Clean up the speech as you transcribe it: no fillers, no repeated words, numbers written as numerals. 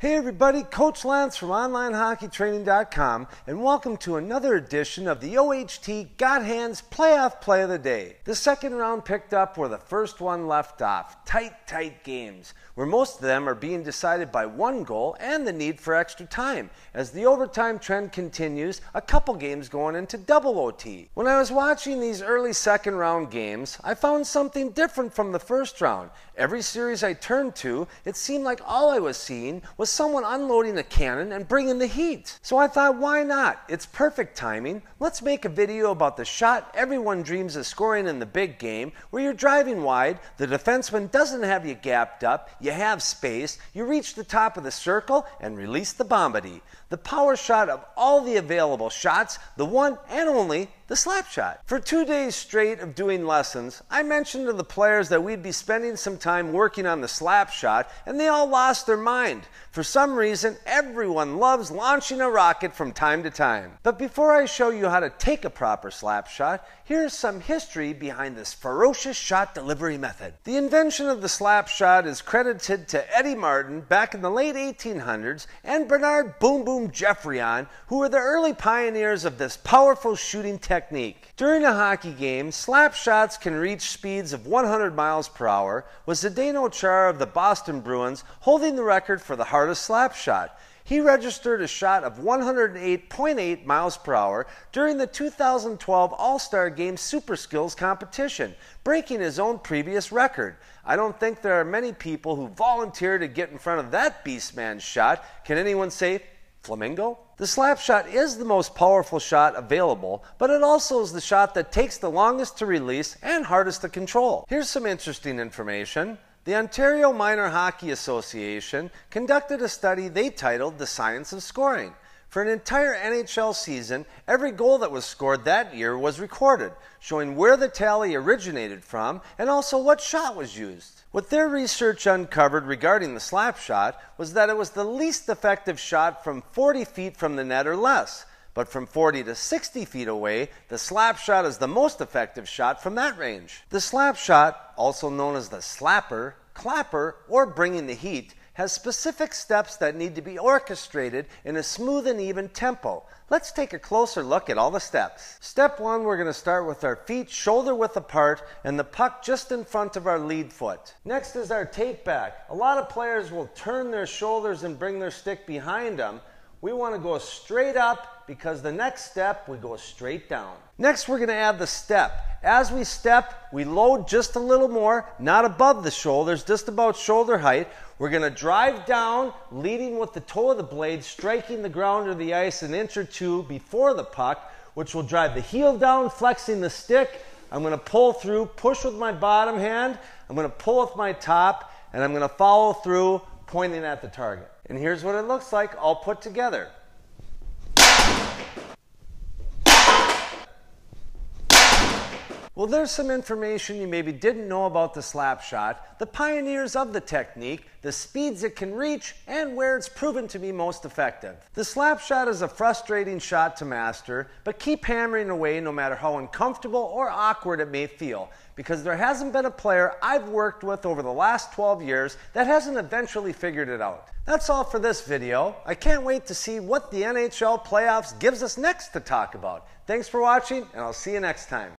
Hey everybody, Coach Lance from OnlineHockeyTraining.com and welcome to another edition of the OHT Got Hands Playoff Play of the Day. The second round picked up where the first one left off. Tight games, where most of them are being decided by one goal and the need for extra time. As the overtime trend continues, a couple games going into double OT. When I was watching these early second round games, I found something different from the first round. Every series I turned to, it seemed like all I was seeing was someone unloading a cannon and bringing the heat. So I thought, why not? It's perfect timing. Let's make a video about the shot everyone dreams of scoring in the big game, where you're driving wide, the defenseman doesn't have you gapped up, you have space, you reach the top of the circle and release the bombity. The power shot of all the available shots, the one and only the slap shot. For 2 days straight of doing lessons, I mentioned to the players that we'd be spending some time working on the slap shot, and they all lost their mind. For some reason, everyone loves launching a rocket from time to time. But before I show you how to take a proper slap shot, here's some history behind this ferocious shot delivery method. The invention of the slap shot is credited to Eddie Martin back in the late 1800s and Bernard Boom Boom Geoffrion, who were the early pioneers of this powerful shooting technique. During a hockey game, slap shots can reach speeds of 100 miles per hour, with Zdeno Chara of the Boston Bruins holding the record for the hardest slap shot. He registered a shot of 108.8 miles per hour during the 2012 All-Star Game Super Skills competition, breaking his own previous record. I don't think there are many people who volunteer to get in front of that beastman's shot. Can anyone say flamingo? The slap shot is the most powerful shot available, but it also is the shot that takes the longest to release and hardest to control. Here's some interesting information. The Ontario Minor Hockey Association conducted a study they titled The Science of Scoring. For an entire NHL season, every goal that was scored that year was recorded, showing where the tally originated from and also what shot was used. What their research uncovered regarding the slap shot was that it was the least effective shot from 40 feet from the net or less. But from 40 to 60 feet away, the slap shot is the most effective shot from that range. The slap shot, also known as the slapper, clapper, or bringing the heat, has specific steps that need to be orchestrated in a smooth and even tempo. Let's take a closer look at all the steps. Step 1, we're going to start with our feet shoulder width apart and the puck just in front of our lead foot. Next is our take back. A lot of players will turn their shoulders and bring their stick behind them. We want to go straight up because the next step we go straight down. Next we're going to add the step. As we step, we load just a little more, not above the shoulders, just about shoulder height. We're going to drive down, leading with the toe of the blade, striking the ground or the ice an inch or two before the puck, which will drive the heel down, flexing the stick. I'm going to pull through, push with my bottom hand, I'm going to pull with my top, and I'm going to follow through, pointing at the target. And here's what it looks like all put together. Well, there's some information you maybe didn't know about the slap shot, the pioneers of the technique, the speeds it can reach, and where it's proven to be most effective. The slap shot is a frustrating shot to master, but keep hammering away no matter how uncomfortable or awkward it may feel, because there hasn't been a player I've worked with over the last 12 years that hasn't eventually figured it out. That's all for this video. I can't wait to see what the NHL playoffs gives us next to talk about. Thanks for watching, and I'll see you next time.